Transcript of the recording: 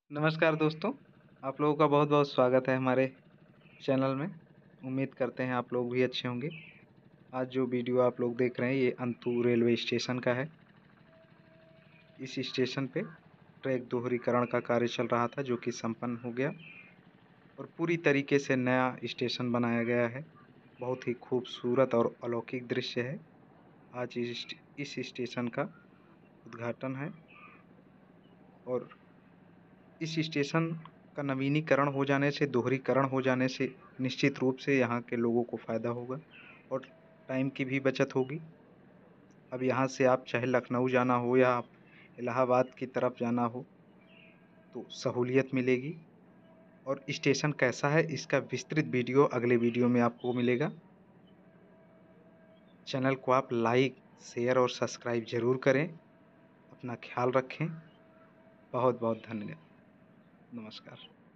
नमस्कार दोस्तों, आप लोगों का बहुत-बहुत स्वागत है हमारे चैनल में। उम्मीद करते हैं आप लोग भी अच्छे होंगे। आज जो वीडियो आप लोग देख रहे हैं ये अंतु रेलवे स्टेशन का है। इस स्टेशन पे ट्रैक दोहरीकरण का कार्य चल रहा था जो कि संपन्न हो गया और पूरी तरीके से नया स्टेशन बनाया गया है। बहुत ही खूबसूरत और अलौकिक दृश्य है। आज इस स्टेशन का उद्घाटन है और इस स्टेशन का नवीनीकरण हो जाने से, दोहरीकरण हो जाने से निश्चित रूप से यहाँ के लोगों को फ़ायदा होगा और टाइम की भी बचत होगी। अब यहाँ से आप चाहे लखनऊ जाना हो या आप इलाहाबाद की तरफ जाना हो, तो सहूलियत मिलेगी। और स्टेशन कैसा है इसका विस्तृत वीडियो अगले वीडियो में आपको मिलेगा। चैनल को आप लाइक, शेयर और सब्सक्राइब ज़रूर करें। अपना ख्याल रखें। बहुत बहुत धन्यवाद। नमस्कार।